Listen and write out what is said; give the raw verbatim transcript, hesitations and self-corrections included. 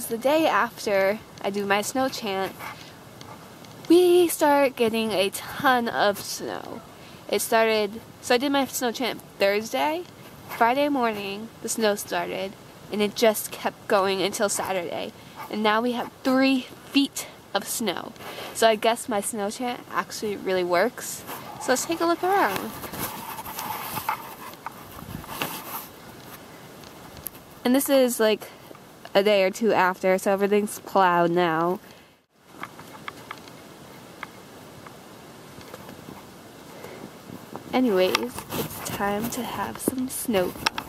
is the day after I do my snow chant, we start getting a ton of snow. It started, so I did my snow chant Thursday. Friday morning, the snow started, and it just kept going until Saturday. And now we have three feet of snow. So I guess my snow chant actually really works. So let's take a look around. And this is like a day or two after, so everything's plowed now. Anyways, it's time to have some snow fun.